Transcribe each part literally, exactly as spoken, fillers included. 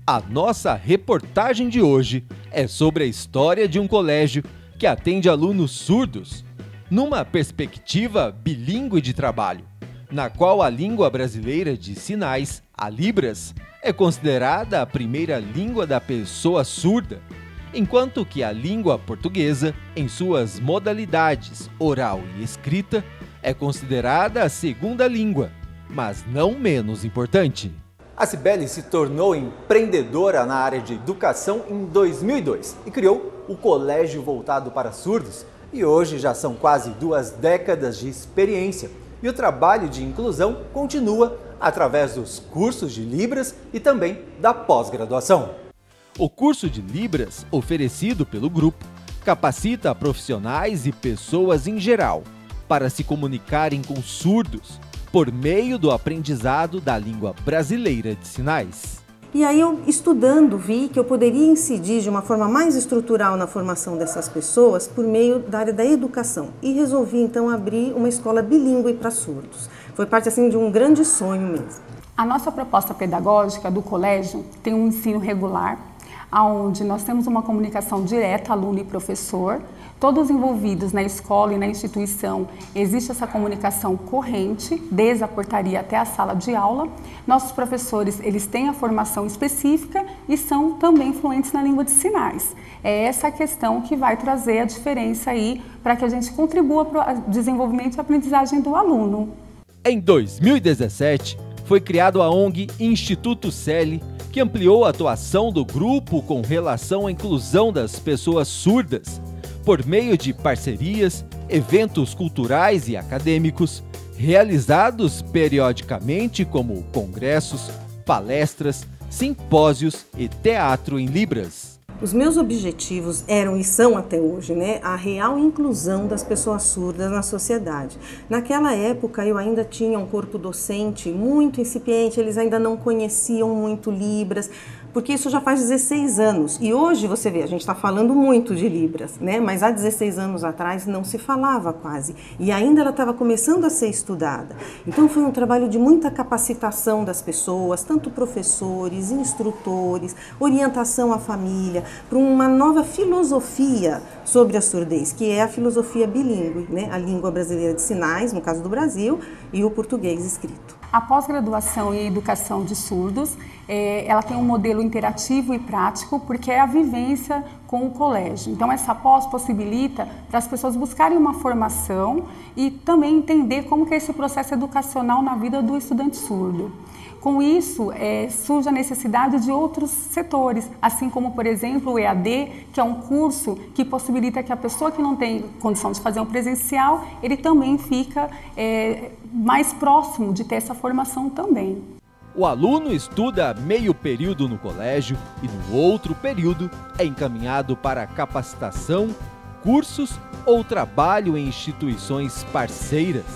A nossa reportagem de hoje é sobre a história de um colégio que atende alunos surdos, numa perspectiva bilíngue de trabalho, na qual a língua brasileira de sinais, a Libras, é considerada a primeira língua da pessoa surda, enquanto que a língua portuguesa, em suas modalidades oral e escrita, é considerada a segunda língua, mas não menos importante. A Cibele se tornou empreendedora na área de educação em dois mil e dois e criou o Colégio Voltado para Surdos. E hoje já são quase duas décadas de experiência. E o trabalho de inclusão continua através dos cursos de Libras e também da pós-graduação. O curso de Libras, oferecido pelo grupo, capacita profissionais e pessoas em geral para se comunicarem com surdos por meio do aprendizado da língua brasileira de sinais. E aí eu, estudando, vi que eu poderia incidir de uma forma mais estrutural na formação dessas pessoas por meio da área da educação. E resolvi então abrir uma escola bilíngue para surdos. Foi parte assim de um grande sonho mesmo. A nossa proposta pedagógica do colégio tem um ensino regular, onde nós temos uma comunicação direta, aluno e professor. Todos envolvidos na escola e na instituição, existe essa comunicação corrente, desde a portaria até a sala de aula. Nossos professores, eles têm a formação específica e são também fluentes na língua de sinais. É essa a questão que vai trazer a diferença aí para que a gente contribua para o desenvolvimento e aprendizagem do aluno. Em dois mil e dezessete, foi criado a ONG Instituto Celi, que ampliou a atuação do grupo com relação à inclusão das pessoas surdas, por meio de parcerias, eventos culturais e acadêmicos, realizados periodicamente como congressos, palestras, simpósios e teatro em Libras. Os meus objetivos eram e são até hoje, né, a real inclusão das pessoas surdas na sociedade. Naquela época eu ainda tinha um corpo docente muito incipiente, eles ainda não conheciam muito Libras, porque isso já faz dezesseis anos. E hoje você vê, a gente está falando muito de Libras, né? Mas há dezesseis anos atrás não se falava quase. E ainda ela estava começando a ser estudada. Então foi um trabalho de muita capacitação das pessoas, tanto professores, instrutores, orientação à família, para uma nova filosofia sobre a surdez, que é a filosofia bilíngue, né? A língua brasileira de sinais, no caso do Brasil, e o português escrito. A pós-graduação em educação de surdos, é, ela tem um modelo interativo e prático, porque é a vivência com o colégio. Então essa pós possibilita para as pessoas buscarem uma formação e também entender como que é esse processo educacional na vida do estudante surdo. Com isso, é, surge a necessidade de outros setores, assim como, por exemplo, o E A D, que é um curso que possibilita que a pessoa que não tem condição de fazer um presencial, ele também fica é, mais próximo de ter essa formação também. O aluno estuda meio período no colégio e no outro período é encaminhado para capacitação, cursos ou trabalho em instituições parceiras.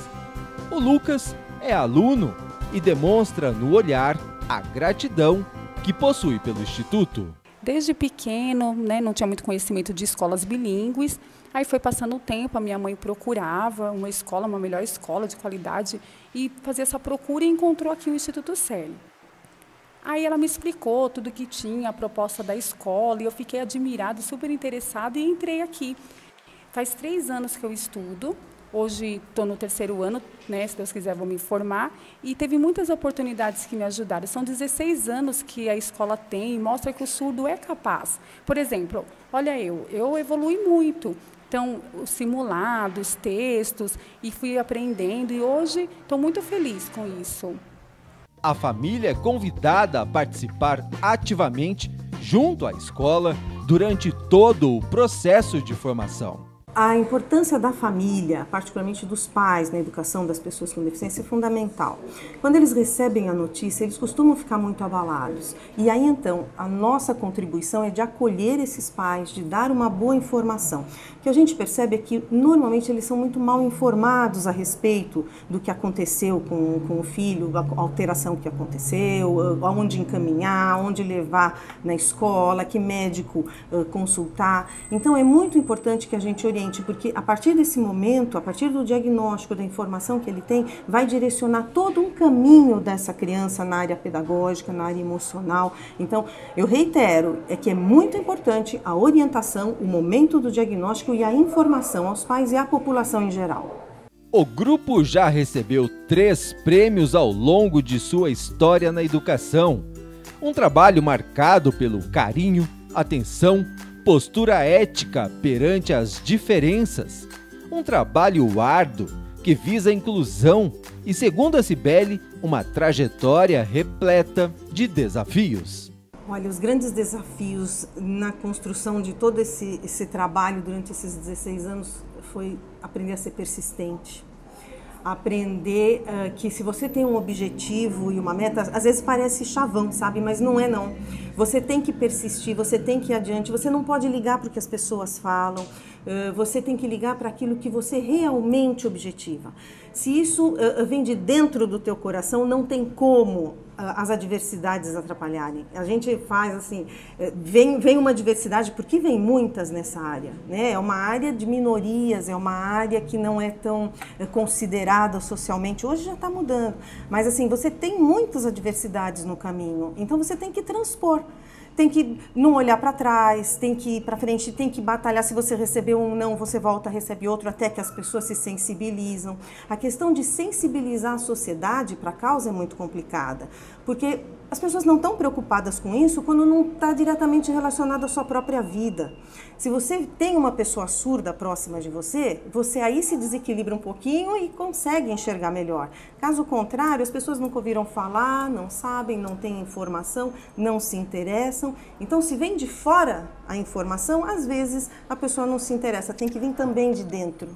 O Lucas é aluno e demonstra no olhar a gratidão que possui pelo Instituto. Desde pequeno, né, não tinha muito conhecimento de escolas bilíngues, aí foi passando o tempo, a minha mãe procurava uma escola, uma melhor escola de qualidade, e fazia essa procura e encontrou aqui o Instituto Celi. Aí ela me explicou tudo que tinha, a proposta da escola, e eu fiquei admirada, super interessada e entrei aqui. Faz três anos que eu estudo. Hoje estou no terceiro ano, né, se Deus quiser vou me formar, e teve muitas oportunidades que me ajudaram. São dezesseis anos que a escola tem e mostra que o surdo é capaz. Por exemplo, olha eu, eu evolui muito. Então, os simulados, textos, e fui aprendendo, e hoje estou muito feliz com isso. A família é convidada a participar ativamente junto à escola durante todo o processo de formação. A importância da família, particularmente dos pais na educação das pessoas com deficiência, é fundamental. Quando eles recebem a notícia, eles costumam ficar muito abalados. E aí, então, a nossa contribuição é de acolher esses pais, de dar uma boa informação. O que a gente percebe é que, normalmente, eles são muito mal informados a respeito do que aconteceu com, com o filho, a alteração que aconteceu, aonde encaminhar, aonde levar na escola, que médico uh, consultar. Então, é muito importante que a gente oriente exatamente, porque a partir desse momento, a partir do diagnóstico, da informação que ele tem, vai direcionar todo um caminho dessa criança na área pedagógica, na área emocional. Então, eu reitero, é que é muito importante a orientação, o momento do diagnóstico e a informação aos pais e à população em geral. O grupo já recebeu três prêmios ao longo de sua história na educação. Um trabalho marcado pelo carinho, atenção, postura ética perante as diferenças. Um trabalho árduo que visa a inclusão e, segundo a Cibele, uma trajetória repleta de desafios. Olha, os grandes desafios na construção de todo esse, esse trabalho durante esses dezesseis anos foi aprender a ser persistente. Aprender uh, que se você tem um objetivo e uma meta, às vezes parece chavão, sabe? Mas não é não. Você tem que persistir, você tem que ir adiante, você não pode ligar para o que as pessoas falam, uh, você tem que ligar para aquilo que você realmente objetiva. Se isso uh, vem de dentro do teu coração, não tem como as adversidades atrapalharem. A gente faz assim, vem, vem uma diversidade, porque vem muitas nessa área, né? É uma área de minorias, é uma área que não é tão considerada socialmente, hoje já está mudando, mas assim, você tem muitas adversidades no caminho, então você tem que transpor. Tem que não olhar para trás, tem que ir para frente, tem que batalhar. Se você recebeu um não, você volta, recebe outro, até que as pessoas se sensibilizam. A questão de sensibilizar a sociedade para a causa é muito complicada, porque as pessoas não estão preocupadas com isso quando não está diretamente relacionado à sua própria vida. Se você tem uma pessoa surda próxima de você, você aí se desequilibra um pouquinho e consegue enxergar melhor. Caso contrário, as pessoas nunca ouviram falar, não sabem, não têm informação, não se interessam. Então, se vem de fora a informação, às vezes a pessoa não se interessa, tem que vir também de dentro.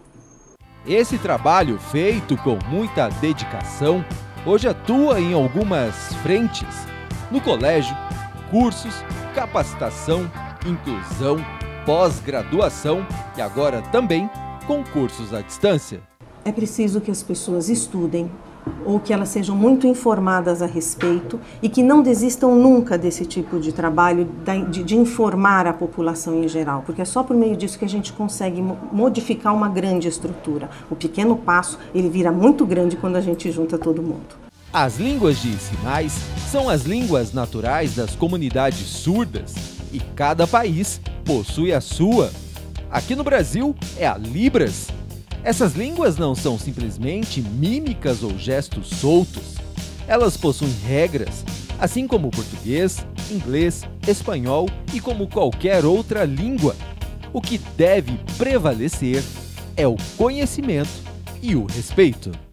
Esse trabalho, feito com muita dedicação, hoje atua em algumas frentes: no colégio, cursos, capacitação, inclusão, pós-graduação e agora também com cursos à distância. É preciso que as pessoas estudem, ou que elas sejam muito informadas a respeito e que não desistam nunca desse tipo de trabalho, de, de informar a população em geral, porque é só por meio disso que a gente consegue modificar uma grande estrutura. O pequeno passo, ele vira muito grande quando a gente junta todo mundo. As línguas de sinais são as línguas naturais das comunidades surdas e cada país possui a sua. Aqui no Brasil é a Libras. Essas línguas não são simplesmente mímicas ou gestos soltos. Elas possuem regras, assim como o português, inglês, espanhol e como qualquer outra língua. O que deve prevalecer é o conhecimento e o respeito.